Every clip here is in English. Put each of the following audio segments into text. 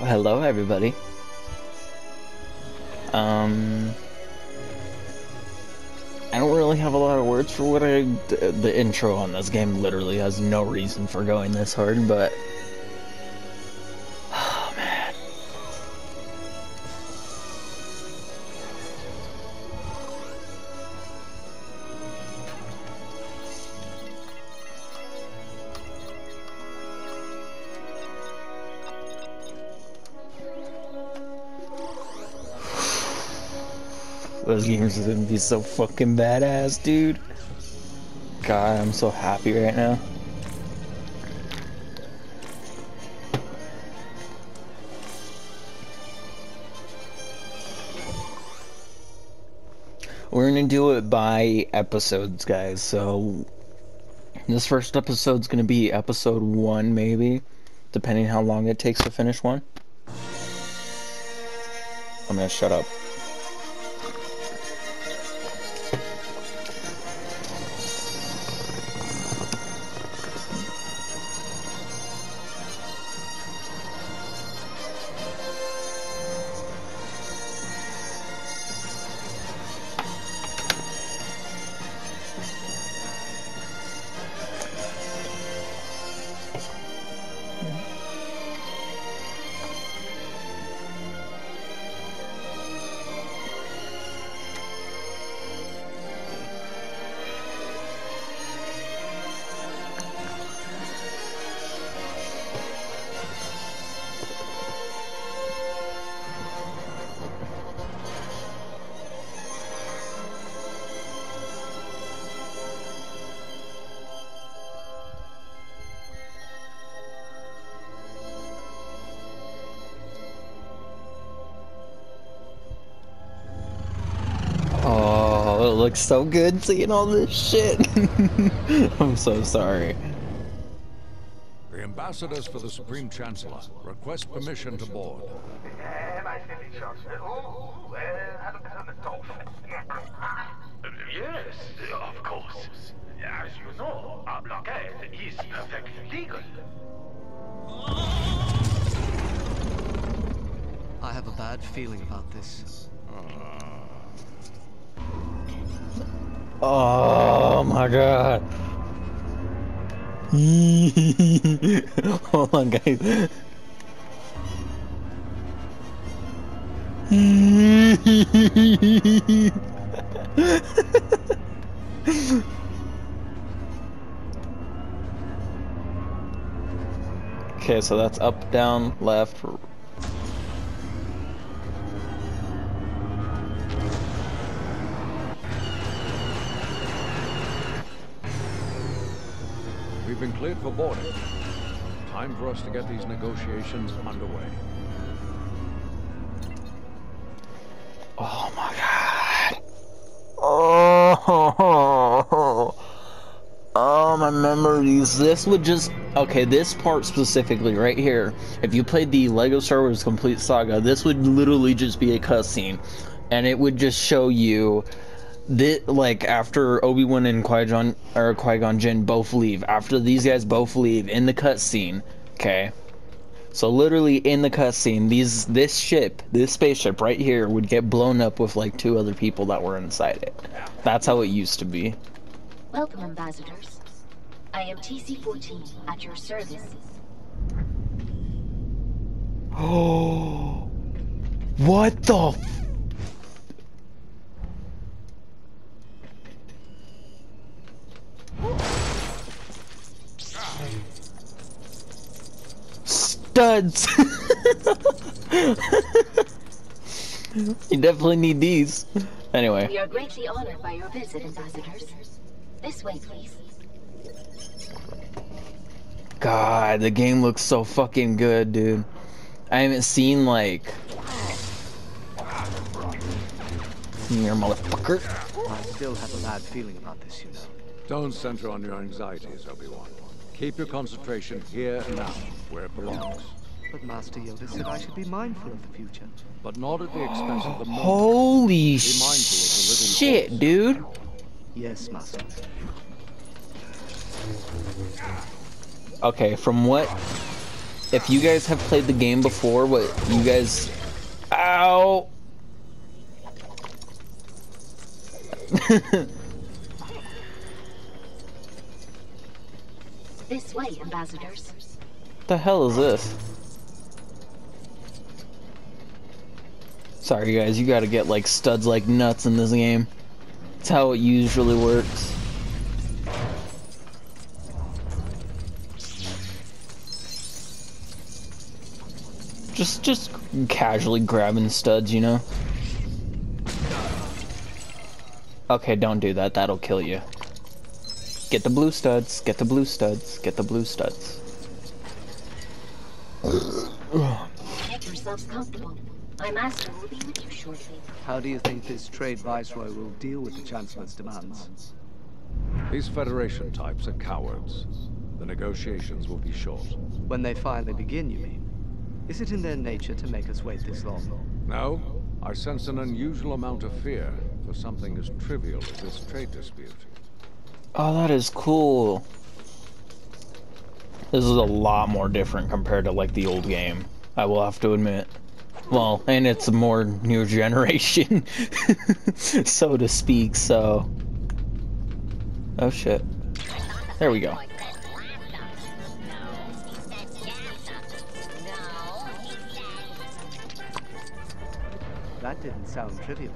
Hello, everybody. I don't really have a lot of words for what the intro on this game literally has no reason for going this hard, but oh man. Those games are gonna be so fucking badass, dude. God, I'm so happy right now. We're gonna do it by episodes, guys, so this first episode's gonna be episode 1, maybe, depending how long it takes to finish one. I'm gonna shut up. Oh, it looks so good seeing all this shit. I'm so sorry. The ambassadors for the Supreme Chancellor request permission to board. Yes, of course. As you know, our blockade is perfectly legal. I have a bad feeling about this. Oh my god. Hold on, guys. Okay, so that's up, down, left. We've been cleared for boarding. Time for us to get these negotiations underway. Oh my god. Oh, my memories. This would just... Okay, this part specifically right here. If you played the LEGO Star Wars Complete Saga, this would literally just be a cutscene. And it would just show you... like, after Obi-Wan and Qui-Gon Jinn both leave. After these guys both leave in the cutscene. Okay. So literally in the cutscene, this spaceship right here would get blown up with like 2 other people that were inside it. That's how it used to be. Welcome, ambassadors. I am TC-14 at your service. Oh, what the studs. You definitely need these. Anyway. We are greatly honored by your visit, ambassadors. This way, please. God, the game looks so fucking good, dude. I haven't seen like... Here, motherfucker. I still have a bad feeling about this, you know. Don't center on your anxieties, Obi-Wan. Keep your concentration here and now, where it belongs. But Master Yoda said I should be mindful of the future. But not at the expense of the moment. Holy Be mindful of the living shit, corpse. dude. Yes, Master. Okay, from what if you guys have played the game before, what you guys... Ow! This way, ambassadors. What the hell is this? Sorry guys, you gotta get like studs like nuts in this game. That's how it usually works. Just casually grabbing studs, you know? Okay, don't do that, that'll kill you. Get the blue studs, get the blue studs, get the blue studs. Make yourselves comfortable. My master will be with you shortly. How do you think this trade viceroy will deal with the Chancellor's demands? These Federation types are cowards. The negotiations will be short. When they finally begin, you mean? Is it in their nature to make us wait this long? No, I sense an unusual amount of fear for something as trivial as this trade dispute. Oh, that is cool. This is a lot more different compared to like the old game, I will have to admit. Well, and it's a more new generation, so to speak, so... Oh shit. There we go. That didn't sound trivial.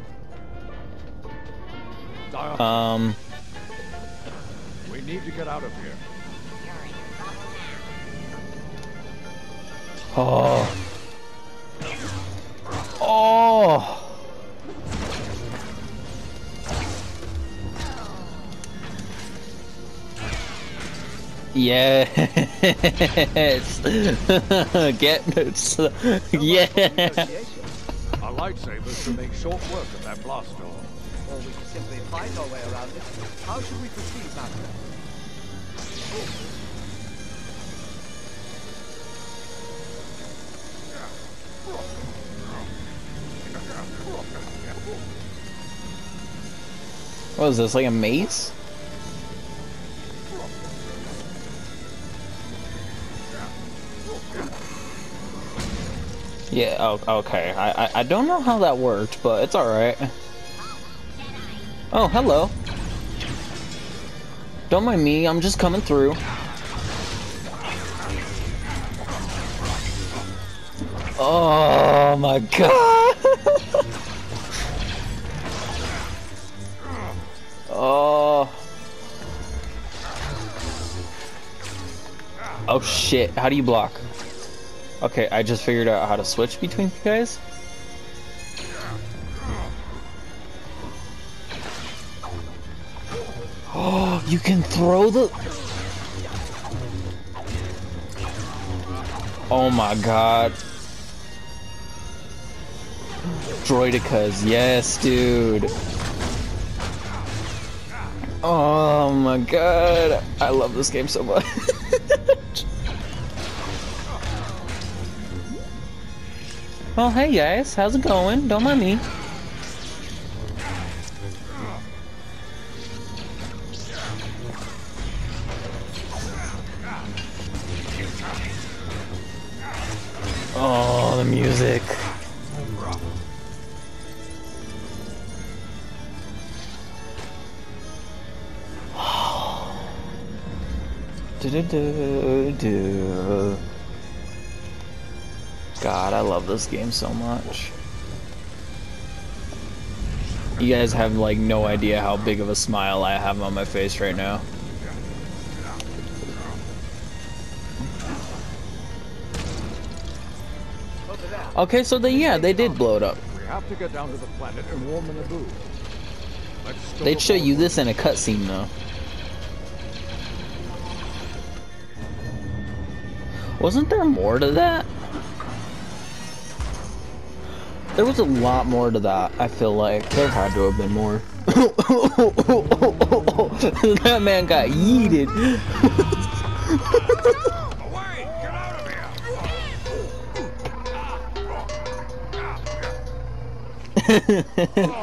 We need to get out of here. Oh. Oh. Yes. Get it. Yeah. Our lightsabers can make short work of that blast door. Or we could simply find our way around it. How should we proceed, Master? What is this, like a maze? Yeah, oh, okay. I don't know how that worked, but it's alright. Oh, hello. Don't mind me, I'm just coming through. Oh my god! Oh. Oh shit, how do you block? Okay, I just figured out how to switch between you guys. Oh, you can throw the... Oh my god. Droidicas, yes, dude. Oh my god. I love this game so much. Oh, hey guys, how's it going? Don't mind me. Oh, the music. Do-do-do-do. God, I love this game so much. You guys have like no idea how big of a smile I have on my face right now. Okay, so they did blow it up. We have to get down to the planet and warm the Naboo. They'd show you this in a cutscene though. Wasn't there more to that? There was a lot more to that, I feel like. There had to have been more. That man got yeeted. Away! Get out of here!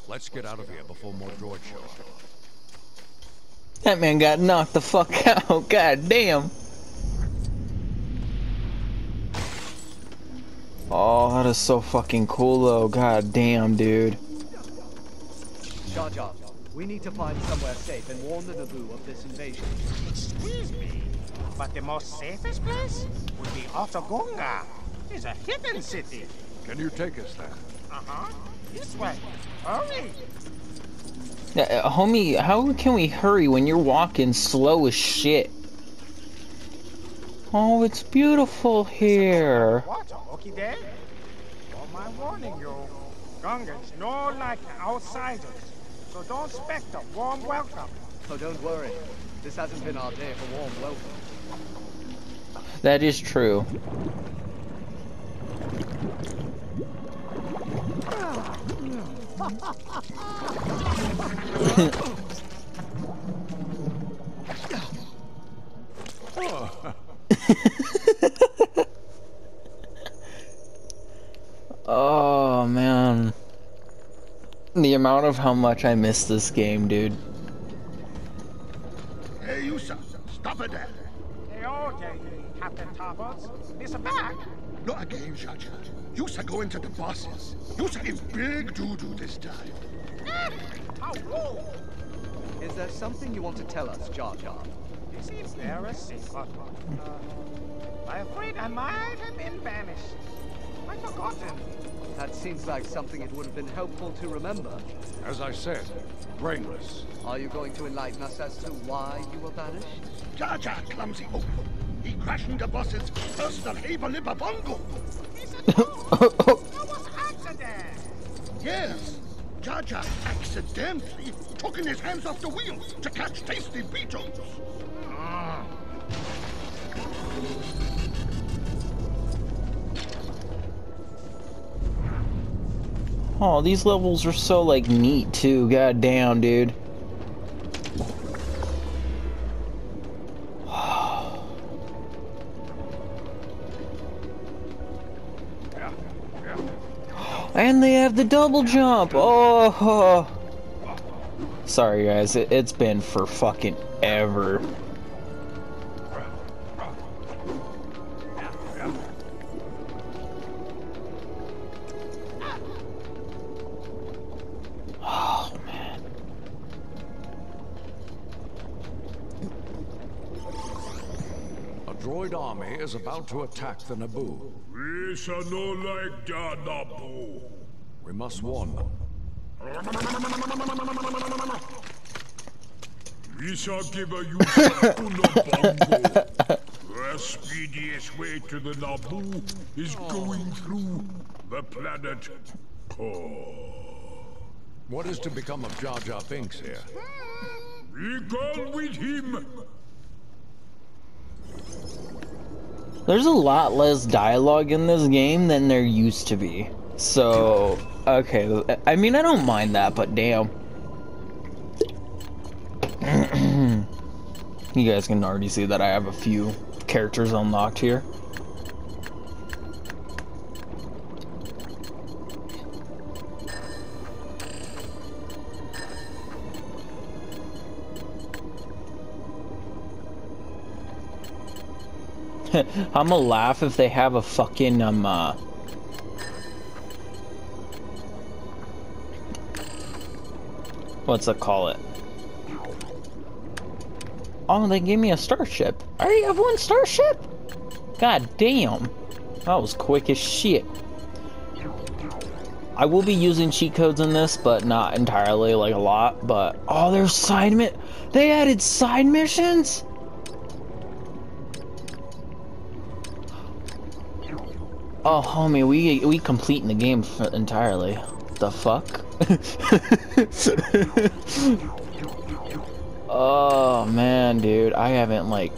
Let's get out of here before more droids show up. That man got knocked the fuck out. God damn. Oh, that is so fucking cool though. God damn, dude. Jar Jar, we need to find somewhere safe and warn the Naboo of this invasion. Excuse me, but the most safest place would be Otogunga. It's a hidden city. Can you take us there? Uh-huh. This way. Hurry. Homie, how can we hurry when you're walking slow as shit? Oh, it's beautiful here. Water, okay there? Oh, my warning you. Gungans no like outsiders, so don't expect a warm welcome. Oh, don't worry. This hasn't been our day for warm welcome. That is true. Oh man, the amount of how much I miss this game, dude. Hey, you sir, stop it there. Hey, okay, Captain Toppers. Listen back. Not again, Jar Jar. You sir go into the bosses. You sir in big doo-doo this time. How rude. Is there something you want to tell us, Jar Jar? This is embarrassing, but I'm afraid I might have been banished. I've forgotten. That seems like something it would have been helpful to remember. As I said, brainless. Are you going to enlighten us as to why you were banished? Jar Jar clumsy oaf. He crashing the bosses personal Haber Bongo. It's a joke. That was accident. Yes. Jar Jar accidentally took in his hands off the wheel to catch tasty beetles. Oh, these levels are so like neat too. God damn, dude. And they have the double jump. Oh. Sorry guys, it's been for fucking ever. Oh man. A droid army is about to attack the Naboo. We shall not like the Naboo. We must warn them. We shall give a use of Unabongo. The speediest way to the Naboo is going through the planet Core. What is to become of Jar Jar Binks here? Be gone with him. There's a lot less dialogue in this game than there used to be. So, okay, I mean, I don't mind that, but damn. You guys can already see that I have a few characters unlocked here. I'ma laugh if they have a fucking, what's it call it? Oh, they gave me a starship. I already have one starship? God damn. That was quick as shit. I will be using cheat codes in this, but not entirely, like a lot, but... Oh, there's side they added side missions? Oh, homie, we completing the game entirely. The fuck? Oh man, dude, I haven't like.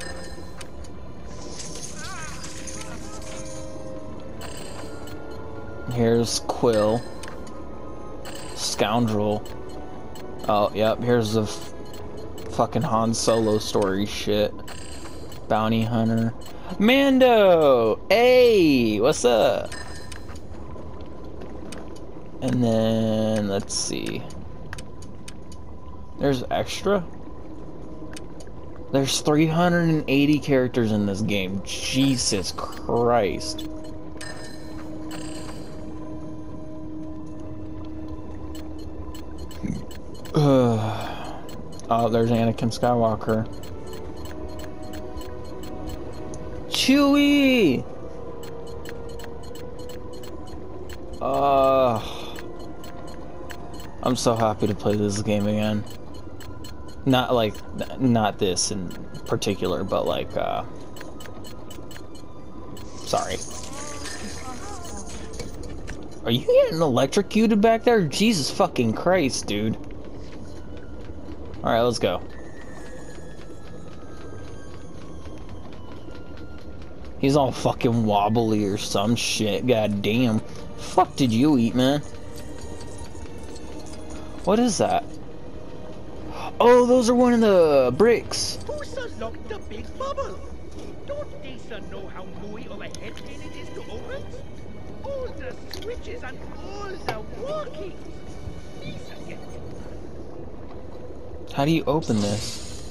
Here's Quill, Scoundrel. Oh, yep. Here's the fucking Han Solo story shit. Bounty Hunter. Mando! Hey! What's up? And then, let's see. There's extra? There's 380 characters in this game. Jesus Christ. Oh, there's Anakin Skywalker. Chewie! I'm so happy to play this game again. Not this in particular, but like, sorry. Are you getting electrocuted back there? Jesus fucking Christ, dude. Alright, let's go. He's all fucking wobbly or some shit. God damn. Fuck did you eat, man? What is that? Oh, those are one of the bricks. Who's unlocked the big bubble? Don't they know how Louis of a head pain it is to open? All the switches and all the workings. How do you open this?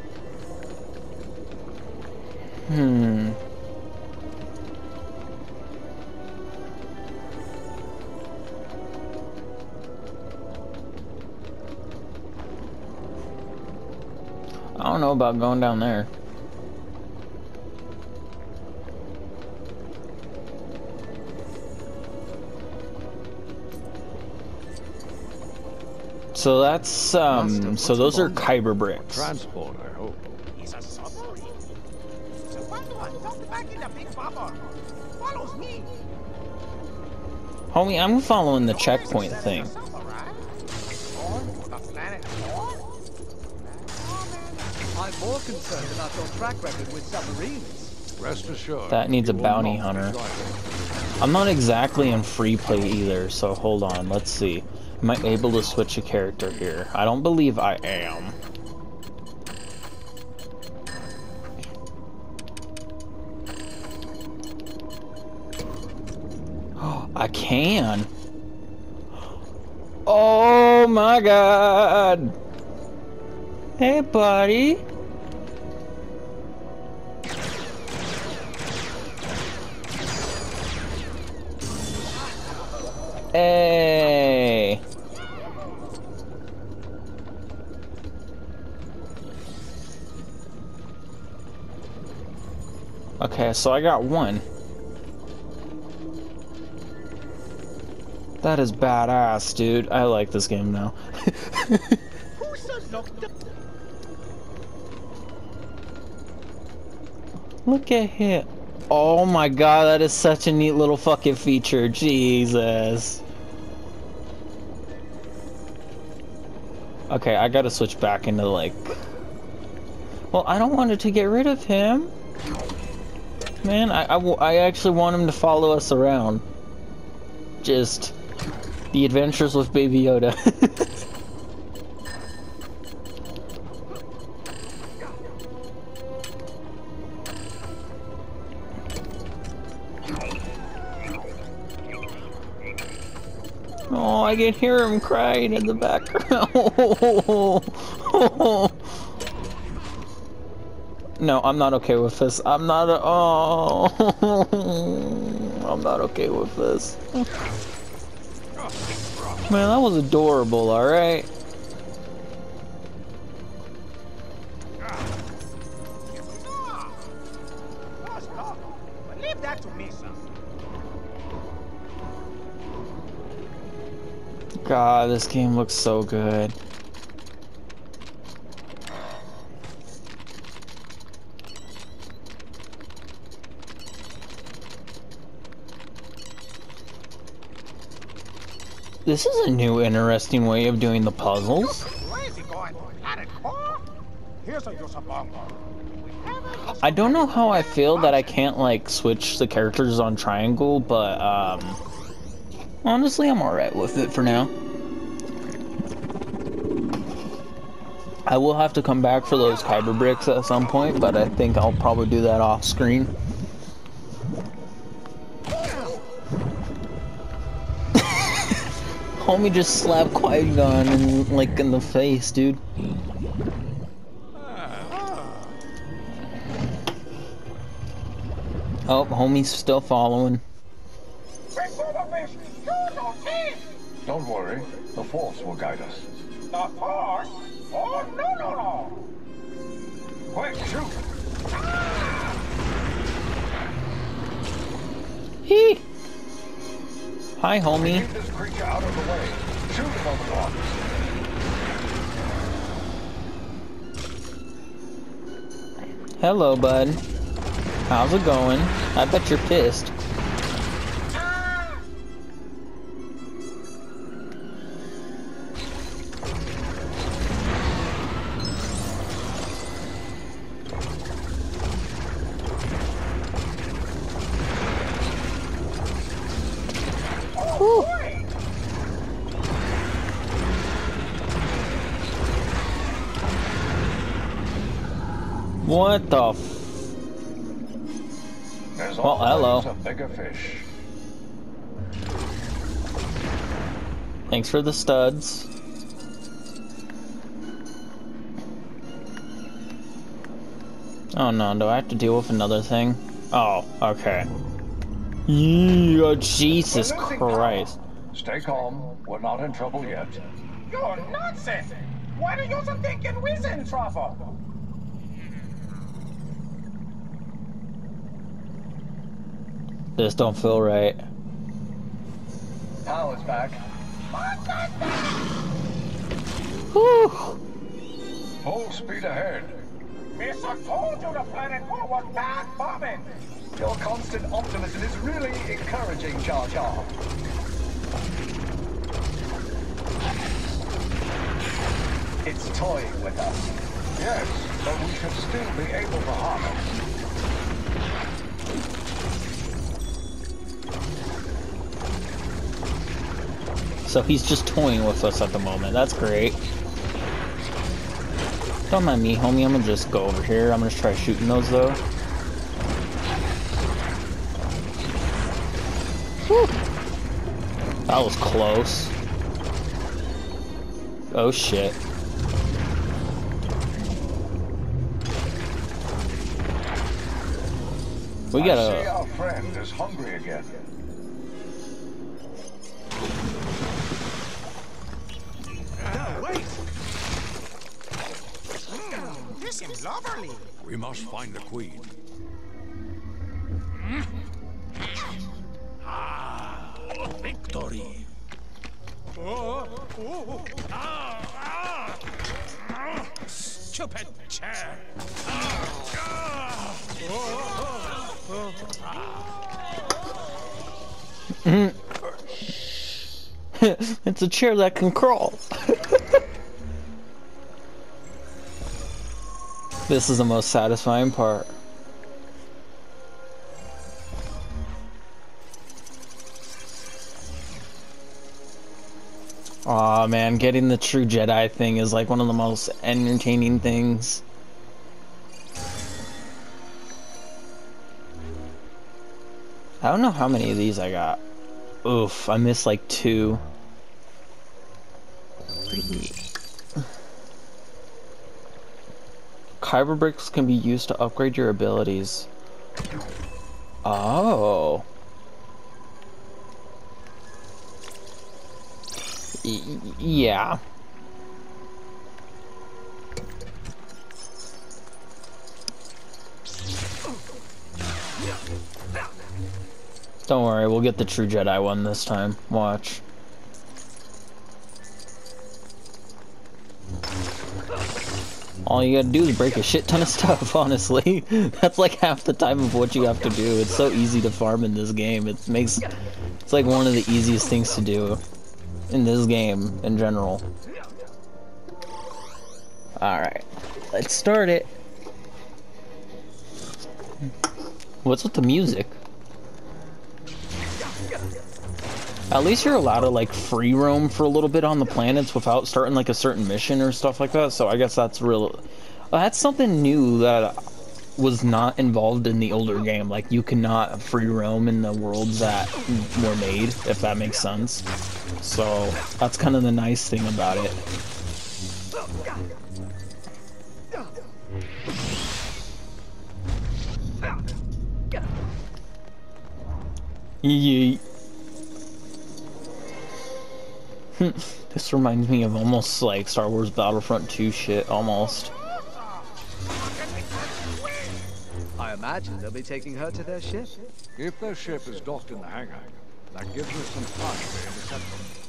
I don't know about going down there. So that's so those are Kyber bricks. Transport, I hope. He's a submarine. So one, jump back in the big bubble. Follows me. Homie, I'm following the checkpoint thing. I'm more concerned about your track record with submarines. Rest assured. That needs a bounty hunter. I'm not exactly in free play either, so hold on, let's see. Am I able to switch a character here? I don't believe I am. I can. Oh my god. Hey, buddy. Hey. Okay, so I got one. That is badass, dude. I like this game now. Look at him. Oh my god, that is such a neat little fucking feature. Jesus. Okay, I gotta switch back into like... Well, I don't want it to get rid of him. Man, I actually want him to follow us around. Just... The Adventures with Baby Yoda. Oh, I can hear him crying in the background. No, I'm not okay with this. I'm not. I'm not okay with this. Man, that was adorable. All right. Leave that to me, son. God, this game looks so good. This is a new interesting way of doing the puzzles. Where is he going? At a car? Here's a use of bongo. I don't know how I feel that I can't like switch the characters on triangle, but honestly I'm alright with it for now. I will have to come back for those Kyber bricks at some point, but I think I'll probably do that off screen. Homie just slapped Qui-Gon in, like, in the face, dude. Oh, homie's still following. Don't worry, the Force will guide us. The Force? Oh, no. Quick, shoot! Hee! Hi, homie. Keep this creature out of the way. Shoot him over the rocks. Hello, bud. How's it going? I bet you're pissed. Whew. What the There's well, hello. always a bigger fish. Thanks for the studs. Oh no, do I have to deal with another thing? Oh, okay. Yeah, Jesus Christ. Stay calm. We're not in trouble yet. You're nonsense. What are you thinking we're in trouble? This don't feel right. Power's back. Whew. Full speed ahead. Mister told you the planet war was bad bombing. Your constant optimism is really encouraging, Jar Jar. It's toying with us. Yes, but we should still be able to harm it. So he's just toying with us at the moment. That's great. Don't mind me, homie. I'm gonna just go over here. I'm gonna try shooting those though. Whew. That was close. Oh shit. We I see gotta... our friend is hungry again. No, wait. This is lovely. We must find the Queen. Ah, victory! Stupid chair! It's a chair that can crawl. This is the most satisfying part. Aw, man, getting the true Jedi thing is like one of the most entertaining things. I don't know how many of these I got. Oof, I missed like 2. Kyber bricks can be used to upgrade your abilities. Oh. Yeah. Don't worry, we'll get the true Jedi one this time. Watch. All you gotta do is break a shit ton of stuff, honestly. That's like half the time of what you have to do. It's so easy to farm in this game. It's like one of the easiest things to do in this game in general. Alright, let's start it. What's with the music? At least you're allowed to like free roam for a little bit on the planets without starting like a certain mission or stuff like that. So I guess that's real. That's something new that was not involved in the older game. Like, you cannot free roam in the worlds that were made, if that makes sense. So, that's kind of the nice thing about it. Yeet. This reminds me of almost like Star Wars Battlefront 2 shit, almost. I imagine they'll be taking her to their ship. If their ship is docked in the hangar, that gives us some time to intercept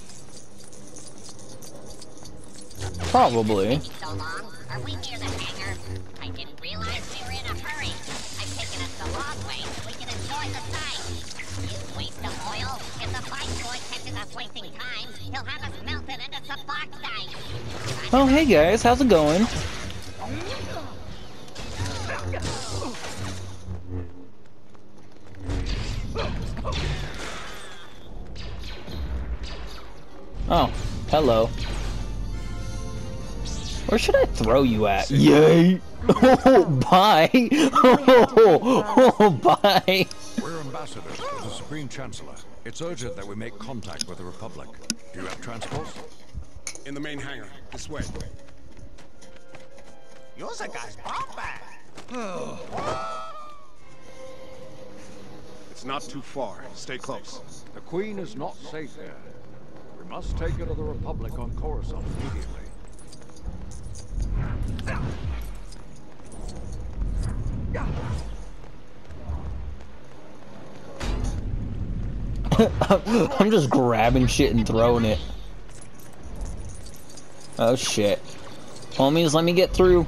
them. Probably. So long. Are we near the hangar? I didn't realize we were in a hurry. I've taken us the long way so we can enjoy the sight. You waste of oil. If the viceroy catches us wasting time, he'll have us melted into some bauxite. Oh, hey guys, how's it going? Oh, hello. Where should I throw you at? Yay! Oh, bye! Oh, bye! We're ambassadors to the Supreme Chancellor. It's urgent that we make contact with the Republic. Do you have transport? In the main hangar. This way. You're the guy's bomb bag. It's not too far. Stay close. The Queen is not safe here. We must take her to the Republic on Coruscant immediately. I'm just grabbing shit and throwing it. Oh shit. Homies, let me get through.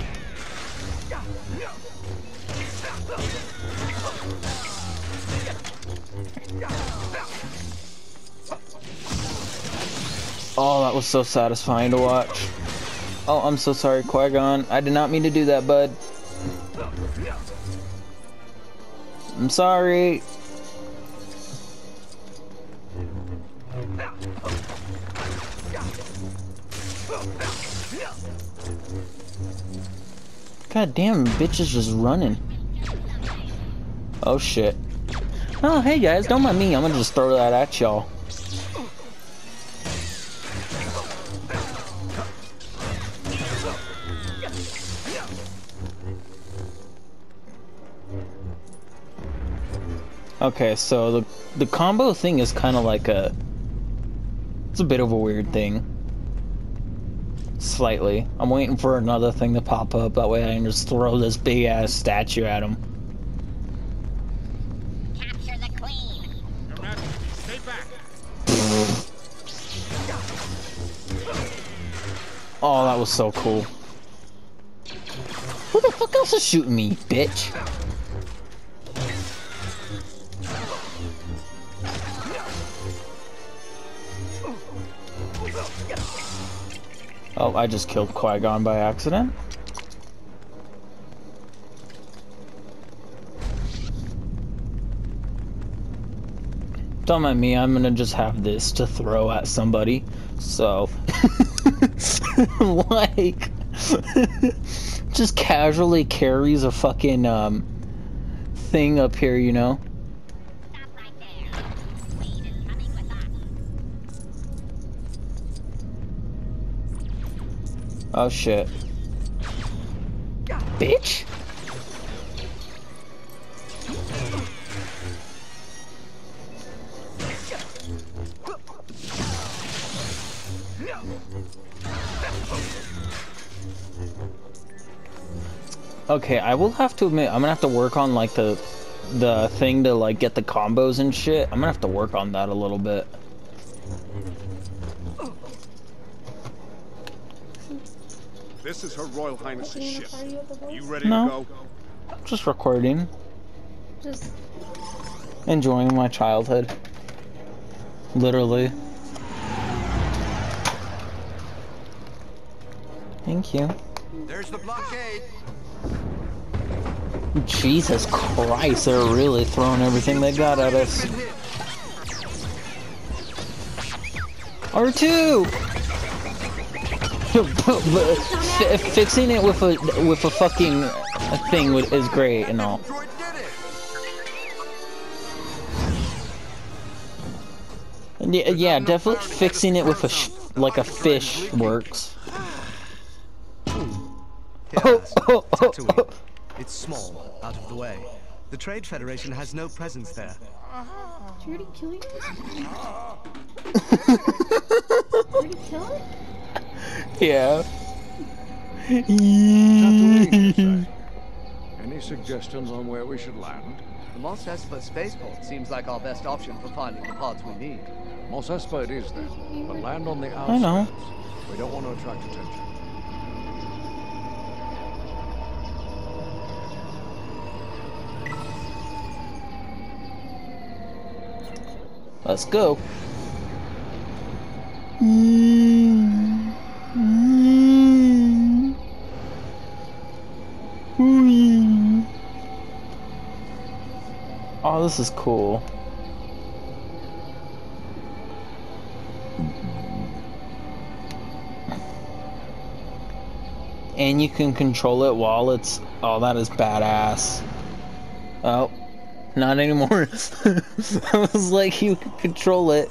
Oh, that was so satisfying to watch. Oh, I'm so sorry, Qui-Gon. I did not mean to do that, bud. I'm sorry. God damn, bitch is just running. Oh shit. Oh, hey guys, don't mind me. I'm gonna just throw that at y'all. Okay, so the combo thing is kind of like it's a bit of a weird thing. Slightly. I'm waiting for another thing to pop up, that way I can just throw this big ass statue at him. Capture the Queen. Your Majesty, stay back. Oh, that was so cool. Who the fuck else is shooting me, bitch? Oh, I just killed Qui-Gon by accident. Don't mind me, I'm gonna just have this to throw at somebody. So, like, just casually carries a fucking, thing up here, you know? Stop right there. Queen is coming with us. Oh shit. Bitch! Okay, I will have to admit, I'm gonna have to work on like the thing to like get the combos and shit. I'm gonna have to work on that a little bit. This is Her Royal Highness's ship. You ready No. to go? Just recording. Just Enjoying my childhood. Literally. Thank you. There's the blockade. Jesus Christ, they're really throwing everything they got at us. R2! Fixing it with a fucking That thing is great and all. Yeah, yeah, definitely fixing it with a like a fish works. Tatooine. It's small, out of the way. The Trade Federation has no presence there. Did you already kill you? Already kill it? Yeah. Any suggestions on where we should land? The Mos Espa spaceport seems like our best option for finding the parts we need. Mos Espa it is then, but land on the outskirts. I know. We don't want to attract attention. Let's go. Oh, this is cool. And you can control it while it's... Oh, that is badass. Oh, not anymore. I was like, you can control it.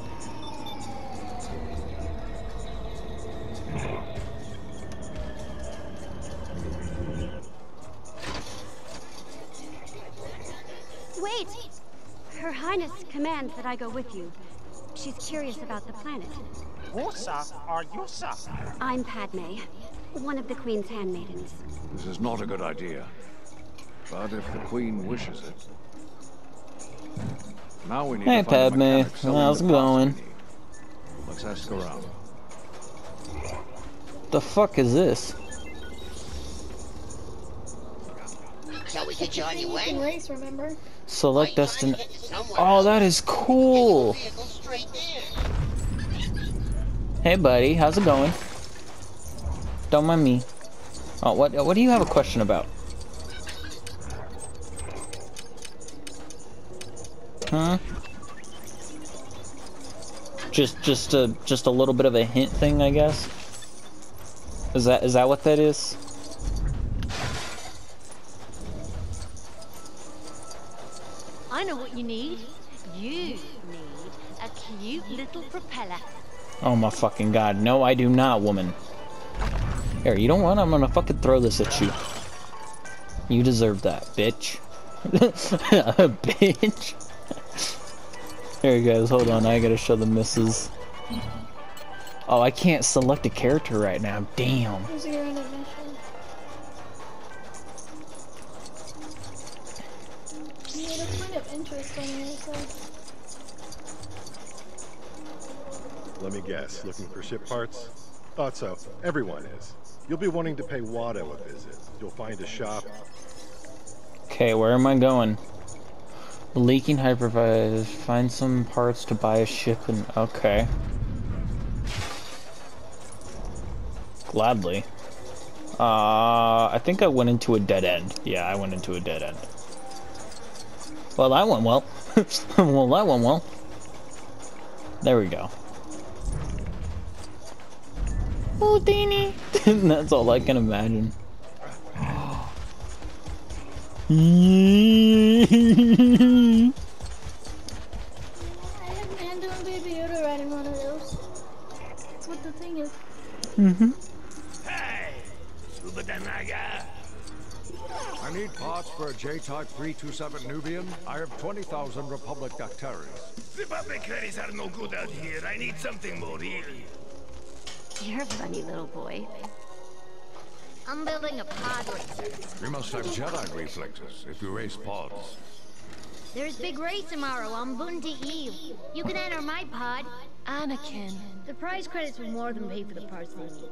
Wait! Her Highness commands that I go with you. She's curious about the planet. Ursa or Yusa? I'm Padme, one of the Queen's handmaidens. This is not a good idea. But if the Queen wishes it... Now we need Hey, to find a Padme. mechanic selling How's the it parts we going? need. Let's ask around. The fuck is this? Shall we get you on your way? Race, remember? Select destination. Oh, that is cool. Hey, buddy. How's it going? Don't mind me. Oh, what do you have a question about? Huh? Just a little bit of a hint thing, I guess. Is that what that is? I know what you need. You need a cute little propeller. Oh my fucking god. No, I do not, woman. Here, you don't want? I'm gonna fucking throw this at you. You deserve that, bitch. Bitch. Here, guys, hold on. I gotta show the missus. Oh, I can't select a character right now. Damn. Who's your own admission? Yeah, that's kind of interesting. Let me guess. Looking for ship parts? Thought so. Everyone is. You'll be wanting to pay Watto a visit. You'll find a shop. Okay, where am I going? Leaking hypervisor. Find some parts to buy a ship and... Okay. Gladly. I think I went into a dead end. Yeah, I went into a dead end. Well, that went well. Well, that went well. There we go. Oh, Danny. That's all I can imagine. I have Mando and Baby Yoda riding one of those. That's what the thing is. Hey! Subadanaga! I need parts for a J-Type 327 Nubian. I have 20,000 Republic Dactaris. Republic credits are no good out here. I need something more real. You're a funny little boy. I'm building a pod racer. We must have Jedi reflexes if we race pods. There's big race tomorrow on Bunty Eve. You can enter my pod. Anakin. The prize credits will more than pay for the parts they need.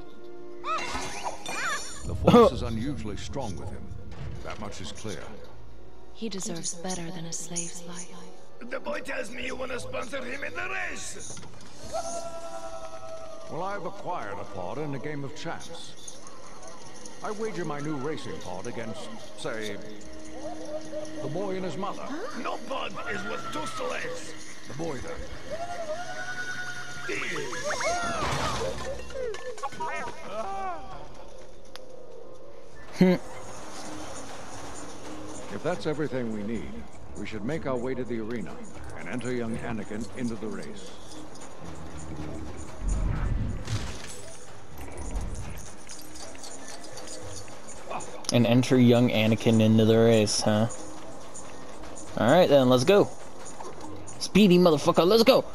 The Force is unusually strong with him. That much is clear. He deserves better than a slave's life. The boy tells me you want to sponsor him in the race. Well, I've acquired a pod in a game of chance. I wager my new racing pod against, say, the boy and his mother. No pod is worth 2 slaves. The boy, then. If that's everything we need, we should make our way to the arena and enter young Anakin into the race. And enter young Anakin into the race, huh? Alright then, let's go. Speedy motherfucker, let's go!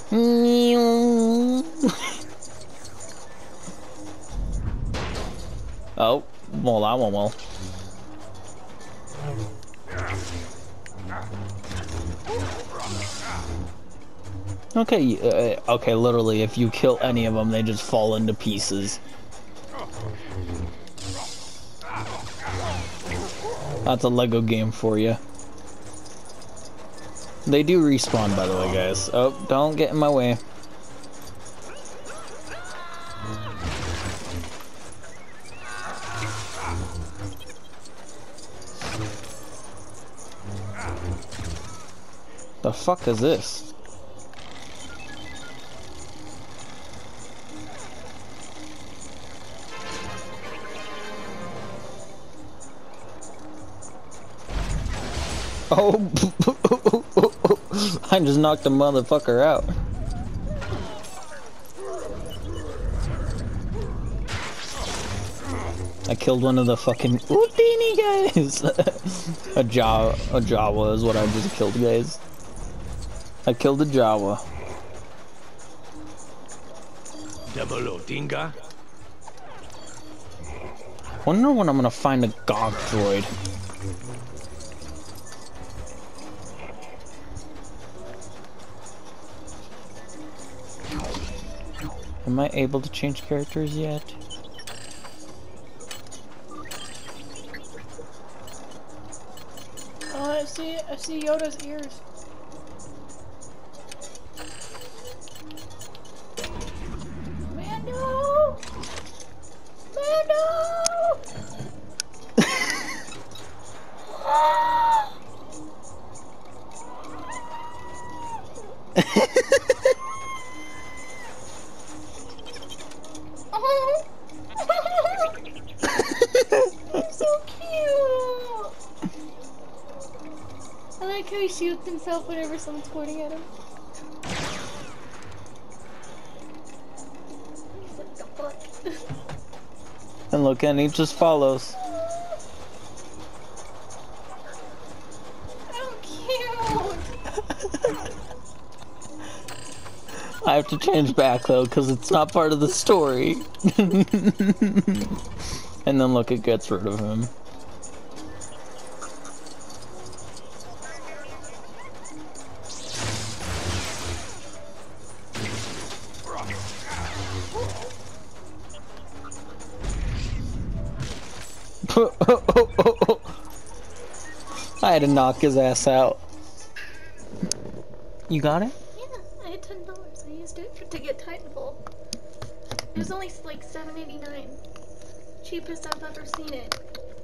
Oh, well that one will. Okay, okay, literally, if you kill any of them, they just fall into pieces. That's a Lego game for you. They do respawn, by the way, guys. Oh, don't get in my way. The fuck is this? Oh, I just knocked the motherfucker out. I killed one of the fucking Houdini guys. a Jawa is what I just killed, guys. I killed a Jawa. Wonder when I'm gonna find a GOG droid. Am I able to change characters yet? Oh, I see Yoda's ears. Mando! Mando! So cute! I like how he shoots himself whenever someone's pointing at him. He's like, the fuck? And look, and he just follows. How cute! I have to change back though, because it's not part of the story. And then look, it gets rid of him. I had to knock his ass out. You got it? Yeah, I had $10. I used it to get Titanfall. It was only like $7.89. Cheapest I've ever seen it.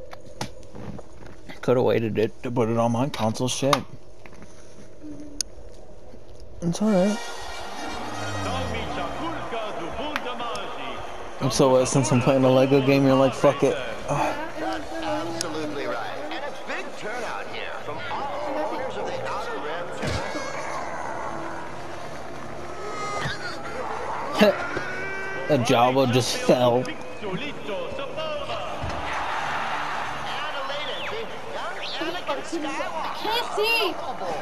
Could have waited it to put it on my console. Shit. It's alright. So since I'm playing a Lego game, you're like, fuck it. Absolutely right. And a big turnout here from all corners of the Outer Rim territory. A Jawa just fell. I can't see!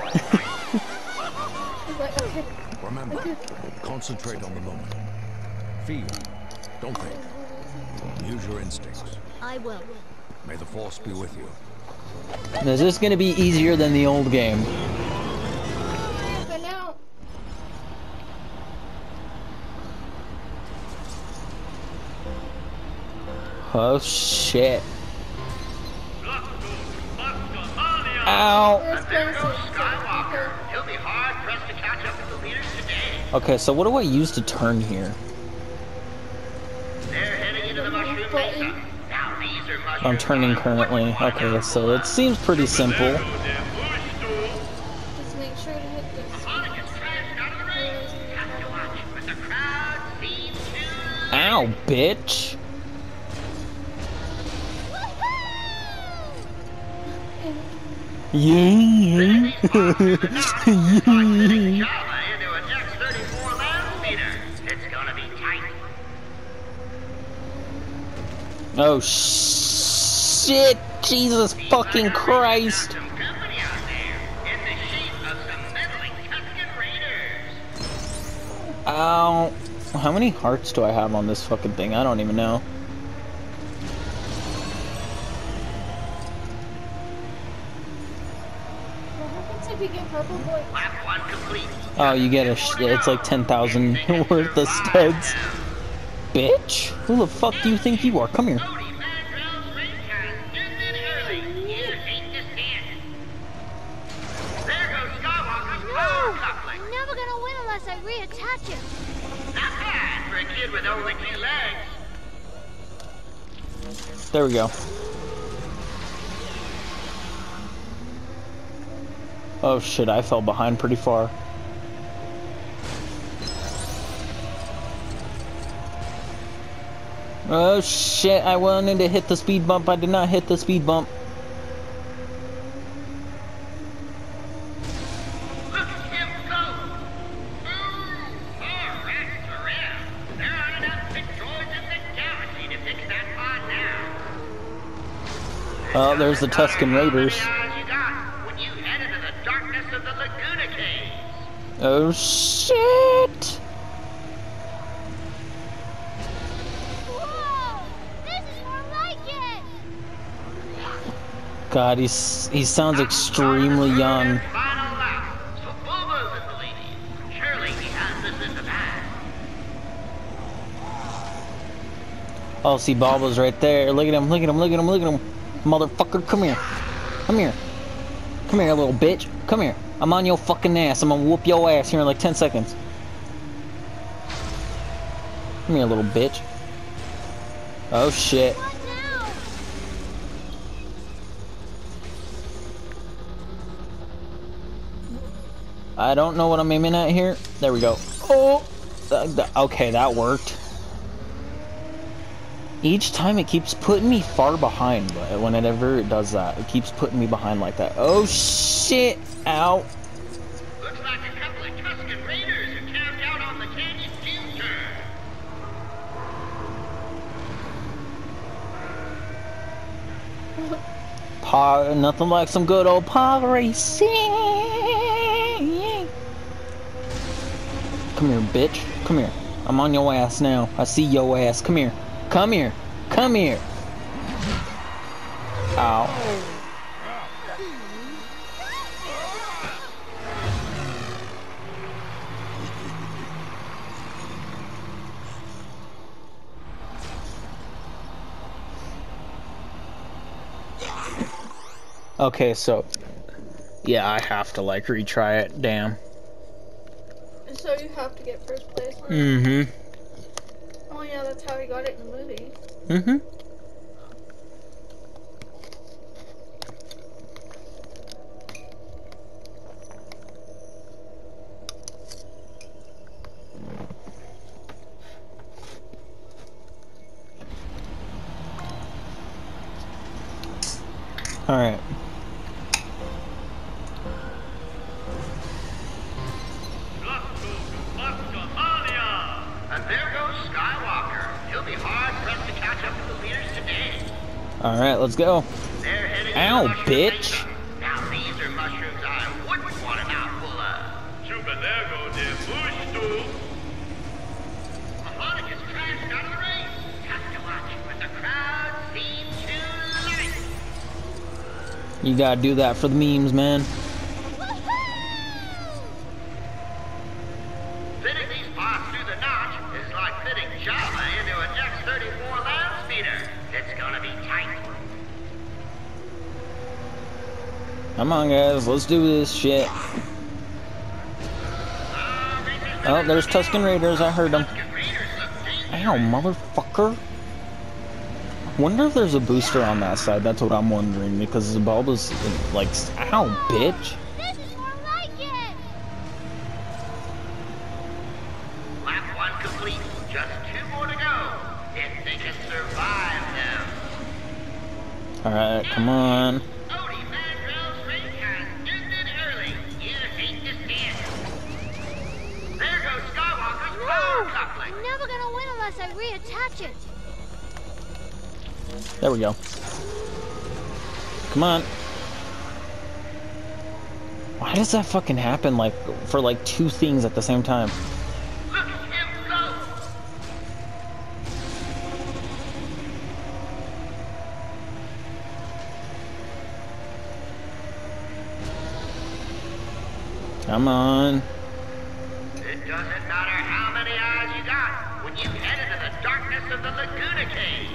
Remember, concentrate on the moment. Feel, don't think. Use your instincts. I will. May the Force be with you. Is this gonna be easier than the old game? But now... Oh shit. Ow! Okay, so what do I use to turn here? I'm turning currently. Okay, so it seems pretty simple. Just make sure to hit this. Ow, bitch! Yeah. Oh shit! Jesus fucking Christ! Ow! How many hearts do I have on this fucking thing? I don't even know. Oh, you get it's like 10,000 worth of studs. Bitch! Who the fuck do you think you are? Come here. I'm never gonna win unless I reattach it. Not bad for a kid with only 2 legs. There we go. Oh shit, I fell behind pretty far. Oh shit, I wanted to hit the speed bump. I did not hit the speed bump. Look at him go! Ooh, all rats around. There aren't enough controls in the galaxy to fix that pod now. Oh, there's the Tusken Raiders. Oh shit! Whoa! This is more like it! God, he sounds extremely young. Oh, see, Bulba's right there. Look at him, look at him, look at him, look at him. Motherfucker, come here. Come here. Come here, little bitch. Come here. I'm on your fucking ass. I'm gonna whoop your ass here in like 10 seconds. Come here, little bitch. Oh, shit. I don't know what I'm aiming at here. There we go. Oh! Okay, that worked. Each time it keeps putting me far behind, but whenever it does that, it keeps putting me behind like that. Oh shit! Ow! Looks like a couple of Tusken Raiders who camped out on the canyon U-turn. Nothing like some good old pod racing. Come here, bitch. Come here. I'm on your ass now. I see your ass. Come here. Come here. Come here. Ow. Okay, so yeah, I have to like retry it. Damn. So you have to get first place. Huh? Mm-hmm. Oh yeah, that's how he got it in the movie. Mm-hmm. All right. And there goes Skywalker. He'll be hard pressed to catch up with the leaders today. All right, let's go. They're headed Ow, to bitch. Now these are mushrooms I wouldn't want a mouthful of. Super, there goes their bush stool. Harmonicus crashed out of the race. Tough to watch, but the crowd seems to like it. You gotta do that for the memes, man. Fitting these parts through the notch is like fitting Java into an X-34 land speeder. It's gonna be tight. Come on, guys, let's do this shit. Oh, there's Tusken Raiders. I heard them. Ow, motherfucker. Wonder if there's a booster on that side. That's what I'm wondering, because the Bulba's like, ow, bitch. This is more like it! Lap 1 complete. Just 2 more to go. If they can survive them. Alright, come on. Odie Mandrell's race car unless I reattach it. There we go. Come on. Why does that fucking happen, like, for, like, 2 things at the same time? Come on. It doesn't matter how many eyes you got when you head into the darkness of the Laguna Cave.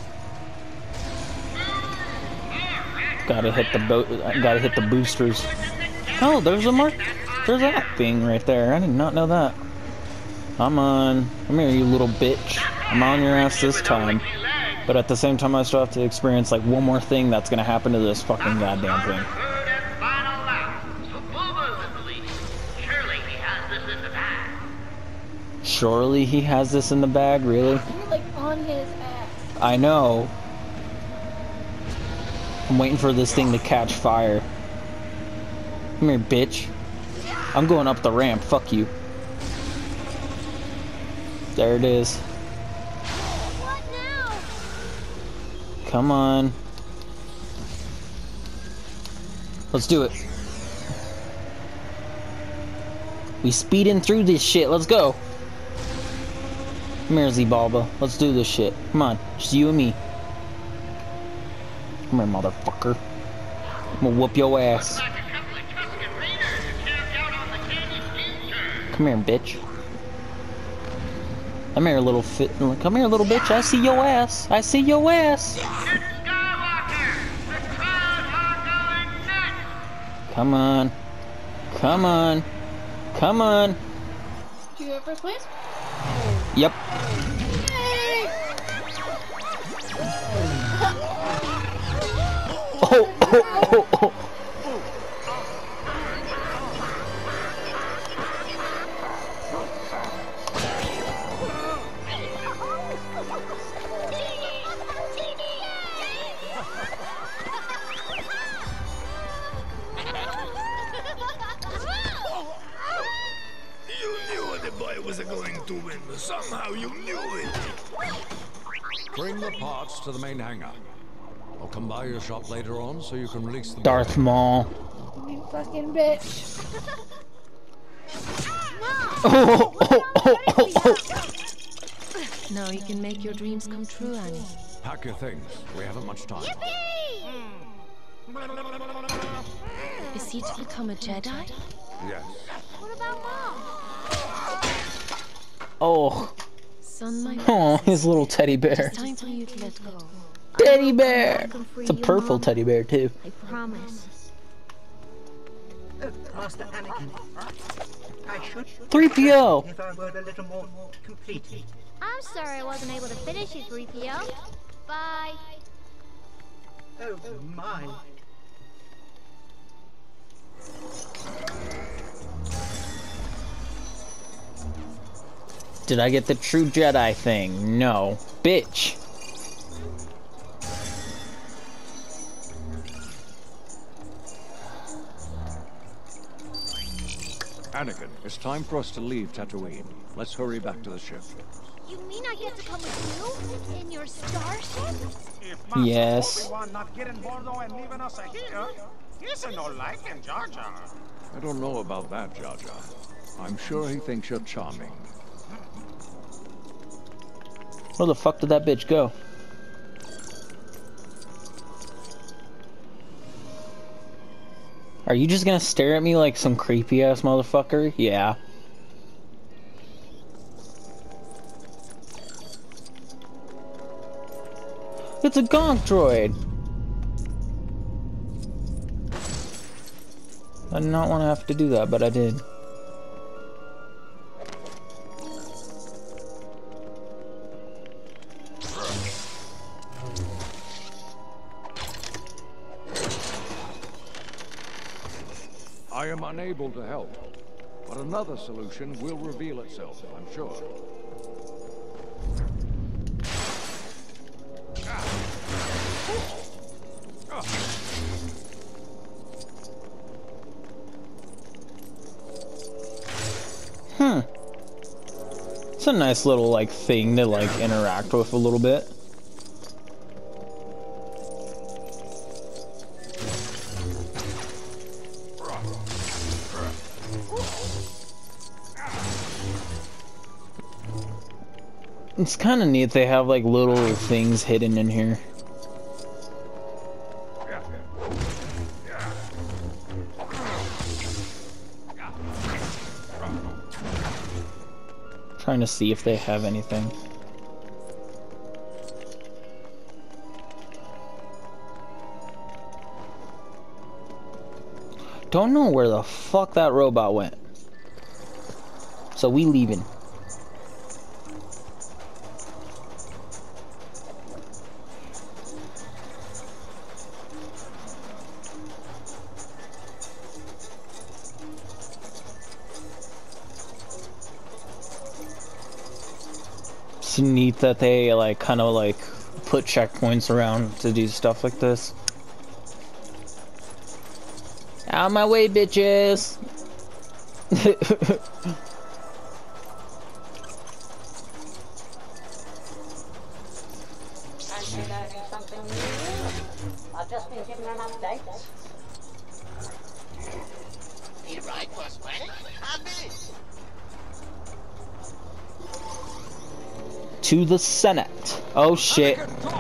Gotta hit the boat. Gotta hit the boosters. Oh, there's a mark. There's that thing right there. I did not know that. Come on. Come here, you little bitch. I'm on your ass this time. But at the same time, I still have to experience like one more thing that's gonna happen to this fucking goddamn thing. Surely he has this in the bag, really? You're like on his ass. I know. I'm waiting for this thing to catch fire. Come here, bitch. I'm going up the ramp, fuck you. There it is. What now? Come on. Let's do it. We speeding through this shit, let's go. Come here, Z-Balba. Let's do this shit. Come on, just you and me. Come here, motherfucker. I'm gonna whoop your ass. Come here, bitch. Come here, little Come here, little bitch. I see your ass. I see your ass. Come on. Come on. Come on. Did you go first place? Yep. Oh. You knew the boy was going to win. Somehow you knew it. Bring the parts to the main hangar. I'll come by your shop later on so you can release them. Darth Maul. You fucking bitch. Now you can make your dreams come true, Annie. Pack your things. We haven't much time. Is he to become a Jedi? Yes. What about Mom? Oh. Son, my Oh, his little teddy bear. It's time for you to let go. Teddy bear. It's a purple teddy bear too. I promise. Master Anakin, I should 3PO. if I were a little more complete. I'm sorry I wasn't able to finish you, 3PO. Bye. Oh my. Did I get the true Jedi thing? No. Bitch. Anakin, it's time for us to leave Tatooine. Let's hurry back to the ship. You mean I get to come with you? In your starship? Yes. Obi-Wan not getting Bordo and leaving us here. He's no liking Jar Jar. I don't know about that, Jar Jar. I'm sure he thinks you're charming. Where the fuck did that bitch go? Are you just gonna stare at me like some creepy ass motherfucker? Yeah. It's a gonk droid! I did not want to have to do that, but I did. I am unable to help, but another solution will reveal itself, I'm sure. It's a nice little like thing to like interact with a little bit. It's kind of neat they have like little things hidden in here. Trying to see if they have anything. Don't know where the fuck that robot went. So we leaving. It's neat that they like kind of like put checkpoints around to do stuff like this. Out of my way, bitches! I've just been given an update. The ride was ready. To the Senate. Oh shit.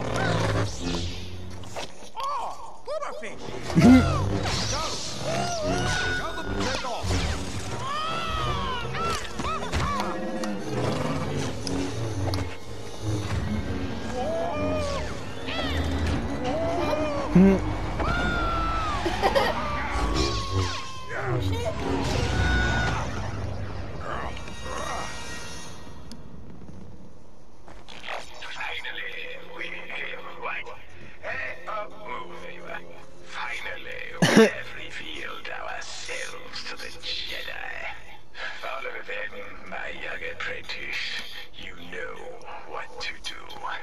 Revealed ourselves to the Jedi. Follow them, my young apprentice. You know what to do.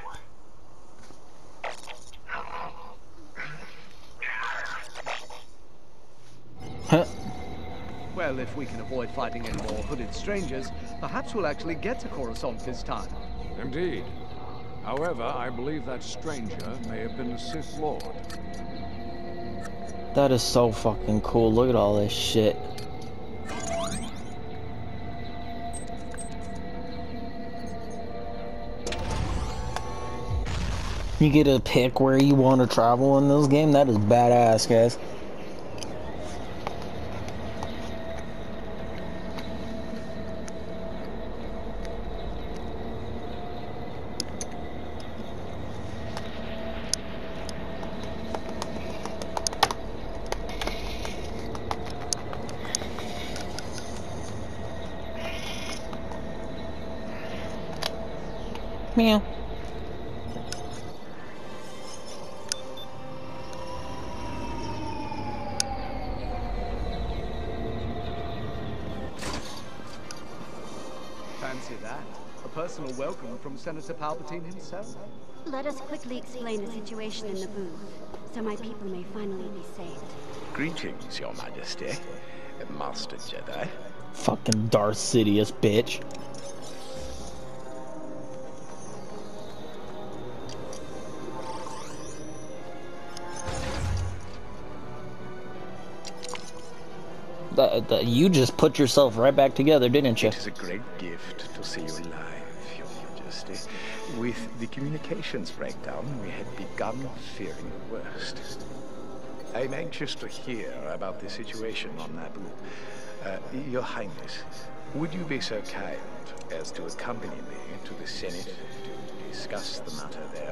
Well, if we can avoid fighting any more hooded strangers, perhaps we'll actually get to Coruscant this time. Indeed. However, I believe that stranger may have been the Sith Lord. That is so fucking cool. Look at all this shit. You get to pick where you want to travel in this game. That is badass, guys. Meow. Fancy that. A personal welcome from Senator Palpatine himself. Let us quickly explain the situation in the booth, so my people may finally be saved. Greetings, Your Majesty. Master Jedi. Fucking Darth Sidious, bitch. You just put yourself right back together, didn't you? It is a great gift to see you alive, Your Majesty. With the communications breakdown, we had begun fearing the worst. I'm anxious to hear about the situation on Naboo. Your Highness, would you be so kind as to accompany me to the Senate to discuss the matter there?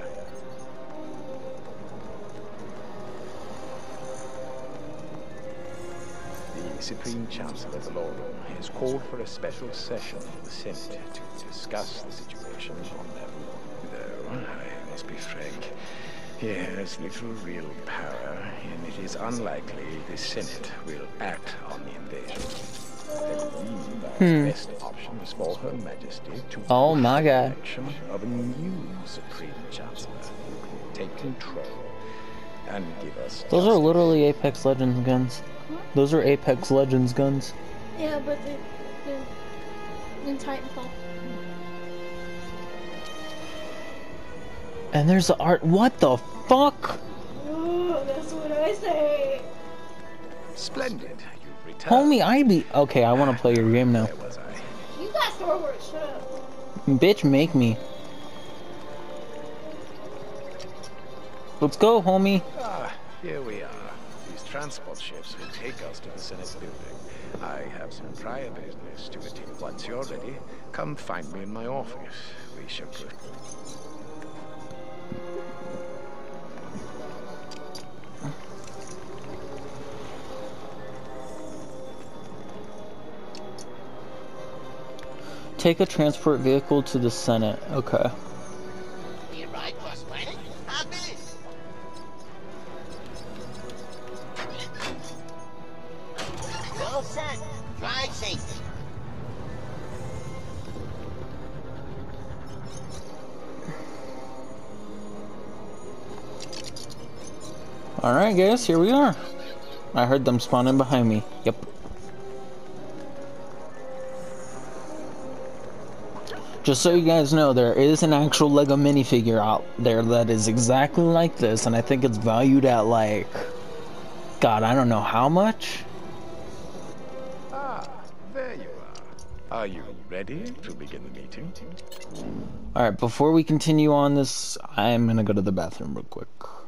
The Supreme Chancellor of the Law Room has called for a special session of the Senate to discuss the situation on Naboo. Though, I must be frank, he has little real power, and it is unlikely the Senate will act on the invasion. I believe our best option is for Her Majesty to oh my God. action of a new Supreme Chancellor who can take control and give us Those are literally Apex Legends guns. Those are Apex Legends guns. Yeah, but they're in Titanfall. And there's the art. What the fuck? Oh, that's what I say. Splendid. You returned. Homie, okay, I want to play your game now. Where was I? You got Star Wars, shut up. Bitch, make me. Let's go, homie. Ah, here we are. These transport ships will take us to the Senate building. I have some prior business to attend. Once you're ready, come find me in my office. We shall proceed. Take a transport vehicle to the Senate. Okay. All set. Drive safely. Alright guys, here we are. I heard them spawning behind me. Yep. Just so you guys know, there is an actual LEGO minifigure out there that is exactly like this, and I think it's valued at like... God, I don't know how much? Ah, there you are. Are you ready to begin the meeting? Alright, before we continue on this, I'm gonna go to the bathroom real quick.